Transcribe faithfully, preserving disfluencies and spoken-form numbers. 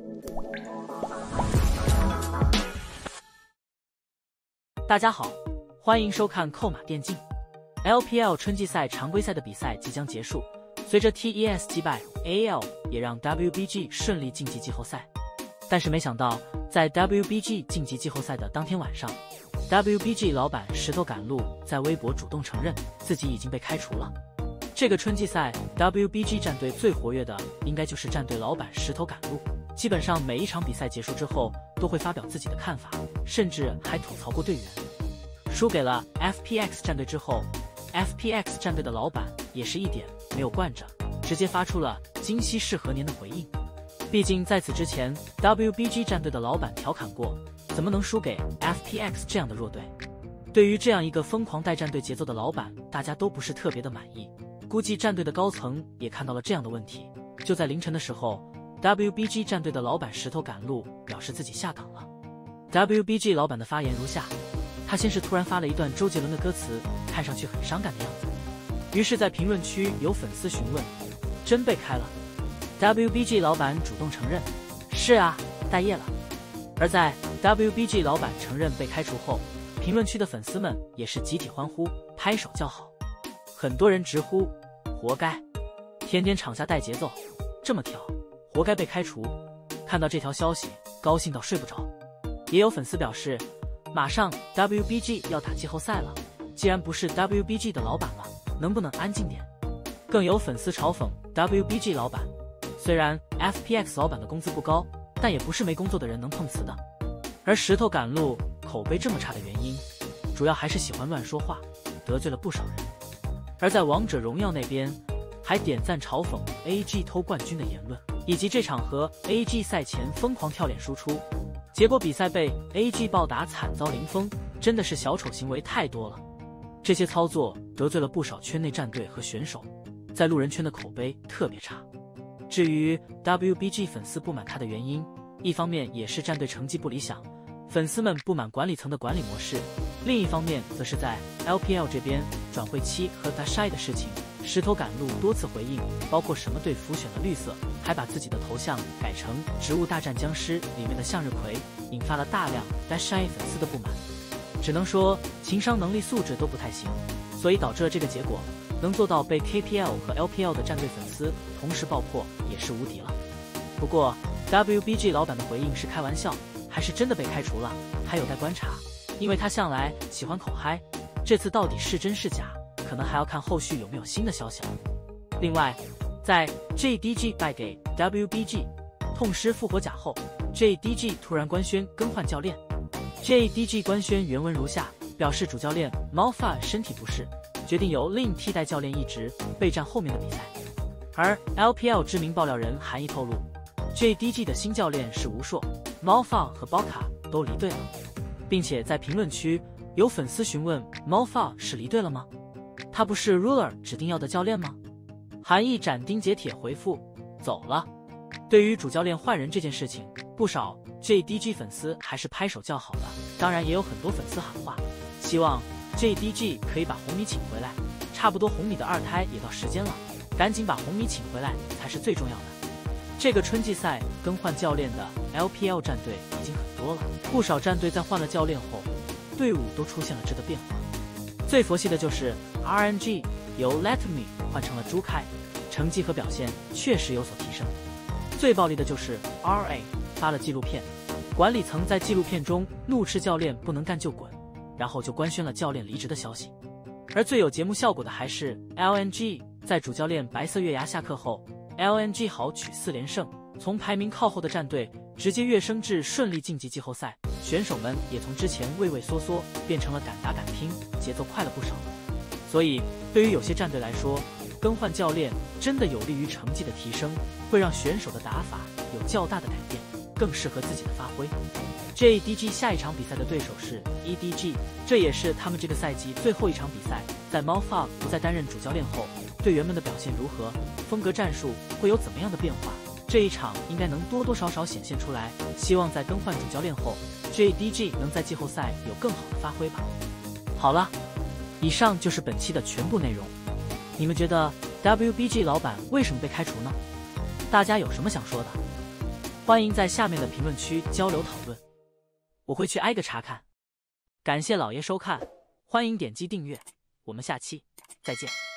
大家好，欢迎收看扣码电竞。L P L 春季赛常规赛的比赛即将结束，随着 T E S 击败 A L， 也让 W B G 顺利晋级季后赛。但是没想到，在 W B G 晋级季后赛的当天晚上 ，W B G 老板石头赶路在微博主动承认自己已经被开除了。这个春季赛 W B G 战队最活跃的应该就是战队老板石头赶路，基本上每一场比赛结束之后都会发表自己的看法，甚至还吐槽过队员。输给了 F P X 战队之后 ，F P X 战队的老板也是一点没有惯着，直接发出了今夕是何年的回应。毕竟在此之前 ，W B G 战队的老板调侃过，怎么能输给 F P X 这样的弱队？对于这样一个疯狂带战队节奏的老板，大家都不是特别的满意。估计战队的高层也看到了这样的问题，就在凌晨的时候 ，W B G 战队的老板石头赶路表示自己下岗了。W B G 老板的发言如下：他先是突然发了一段周杰伦的歌词，看上去很伤感的样子。于是，在评论区有粉丝询问：“真被开了 ？”W B G 老板主动承认：“是啊，待业了。”而在 W B G 老板承认被开除后，评论区的粉丝们也是集体欢呼，拍手叫好。很多人直呼：“活该！天天场下带节奏，这么跳，活该被开除。”看到这条消息，高兴到睡不着。也有粉丝表示，马上 W B G 要打季后赛了，既然不是 W B G 的老板了，能不能安静点？更有粉丝嘲讽 W B G 老板，虽然 F P X 老板的工资不高，但也不是没工作的人能碰瓷的。而石头赶路口碑这么差的原因，主要还是喜欢乱说话，得罪了不少人。而在王者荣耀那边，还点赞嘲讽 A G 偷冠军的言论，以及这场和 A G 赛前疯狂跳脸输出，结果比赛被 A G 暴打惨遭零封，真的是小丑行为太多了。这些操作得罪了不少圈内战队和选手，在路人圈的口碑特别差。至于 W B G 粉丝不满他的原因，一方面也是战队成绩不理想，粉丝们不满管理层的管理模式，另一方面则是在 L P L 这边转会期和 Dashai 的事情，石头赶路多次回应，包括什么队服选了绿色，还把自己的头像改成《植物大战僵尸》里面的向日葵，引发了大量 Dashai 粉丝的不满。只能说情商能力素质都不太行，所以导致了这个结果。能做到被 K P L 和 L P L 的战队粉丝同时爆破，也是无敌了。不过 W B G 老板的回应是开玩笑，还是真的被开除了，还有待观察。因为他向来喜欢口嗨，这次到底是真是假，可能还要看后续有没有新的消息了。另外，在 J D G 败给 W B G， 痛失复活甲后 ，J D G 突然官宣更换教练。J D G 官宣原文如下，表示主教练 Malfa 身体不适，决定由 Lin 替代教练一职，备战后面的比赛。而 L P L 知名爆料人韩毅透露 ，J D G 的新教练是吴硕、Malfa 和 Boka 都离队了，并且在评论区有粉丝询问 Malfa 是离队了吗？他不是 Ruler 指定要的教练吗？韩毅斩钉截铁回复：走了。对于主教练换人这件事情，不少 J D G 粉丝还是拍手叫好的，当然也有很多粉丝喊话，希望 J D G 可以把红米请回来。差不多红米的二胎也到时间了，赶紧把红米请回来才是最重要的。这个春季赛更换教练的 L P L 战队已经很多了，不少战队在换了教练后，队伍都出现了质的变化。最佛系的就是 R N G 由 Let Me 换成了朱开，成绩和表现确实有所提升。最暴力的就是 R A 发了纪录片，管理层在纪录片中怒斥教练不能干就滚，然后就官宣了教练离职的消息。而最有节目效果的还是 L N G， 在主教练白色月牙下课后 ，L N G 豪取四连胜，从排名靠后的战队直接跃升至顺利晋级季后赛，选手们也从之前畏畏缩缩变成了敢打敢拼，节奏快了不少。所以对于有些战队来说，更换教练真的有利于成绩的提升，会让选手的打法有较大的改变，更适合自己的发挥。J D G 下一场比赛的对手是 E D G， 这也是他们这个赛季最后一场比赛。在 Malfa 不再担任主教练后，队员们的表现如何？风格战术会有怎么样的变化？这一场应该能多多少少显现出来。希望在更换主教练后 ，J D G 能在季后赛有更好的发挥吧。好了，以上就是本期的全部内容。你们觉得 W B G 老板为什么被开除呢？大家有什么想说的？ 欢迎在下面的评论区交流讨论，我会去挨个查看。感谢老爷收看，欢迎点击订阅，我们下期再见。